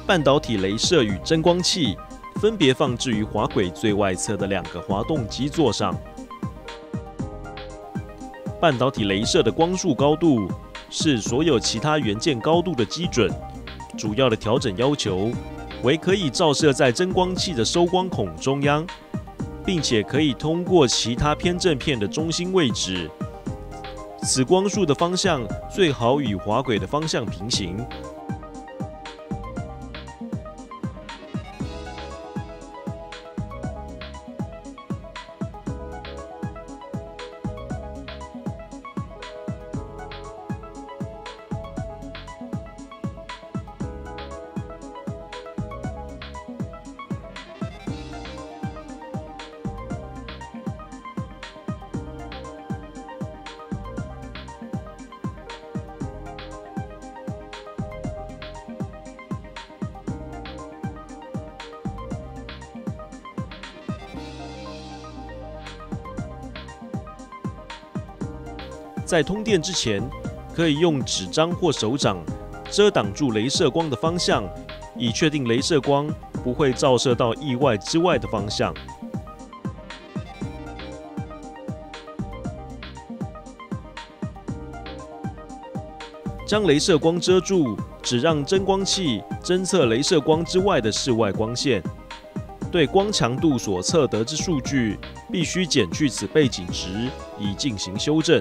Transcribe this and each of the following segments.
半导体雷射与真光器分别放置于滑轨最外侧的2个滑动基座上。半导体雷射的光束高度是所有其他元件高度的基准，主要的调整要求为可以照射在真光器的收光孔中央，并且可以通过其他偏振片的中心位置。此光束的方向最好与滑轨的方向平行。在通电之前，可以用纸张或手掌遮挡住雷射光的方向，以确定雷射光不会照射到意外之外的方向。将雷射光遮住，只让真光器侦测雷射光之外的室外光线。对光强度所测得之数据，必须减去此背景值，以进行修正。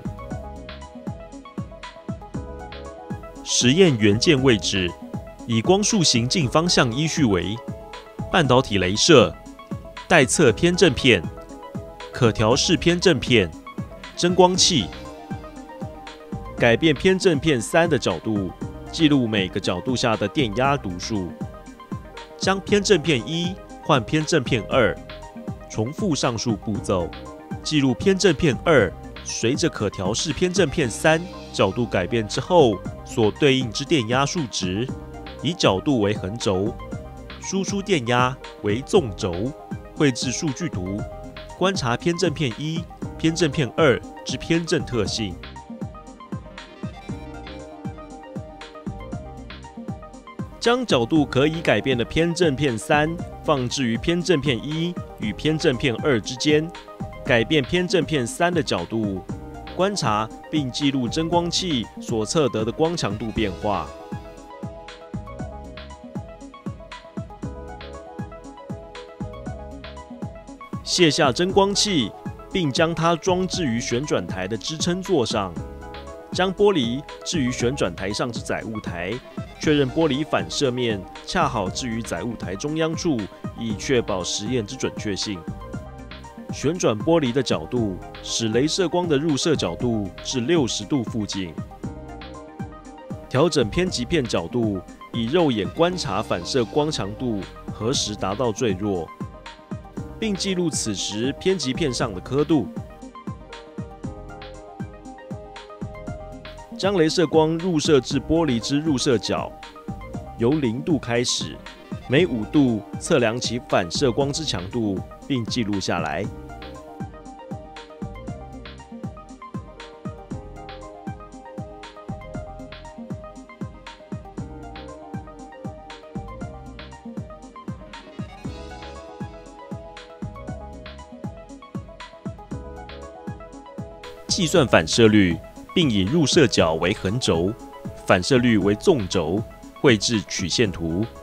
实验元件位置以光束行进方向依序为：半导体雷射、带测偏振片、可调式偏振片、真光器。改变偏振片3的角度，记录每个角度下的电压读数。将偏振片1换偏振片2，重复上述步骤，记录偏振片2随着可调式偏振片3角度改变之后所对应之电压数值，以角度为横轴，输出电压为纵轴，绘制数据图，观察偏振片1、偏振片2之偏振特性。将角度可以改变的偏振片3放置于偏振片1与偏振片2之间，改变偏振片3的角度，观察并记录真光器所测得的光强度变化。卸下真光器，并将它装置于旋转台的支撑座上，将玻璃置于旋转台上之载物台，确认玻璃反射面恰好置于载物台中央处，以确保实验之准确性。旋转玻璃的角度，使雷射光的入射角度至60度附近。调整偏极片角度，以肉眼观察反射光强度何时达到最弱，并记录此时偏极片上的刻度。将雷射光入射至玻璃之入射角，由0度开始，每5度测量其反射光之强度，并记录下来。计算反射率，并以入射角为横轴，反射率为纵轴，绘制曲线图。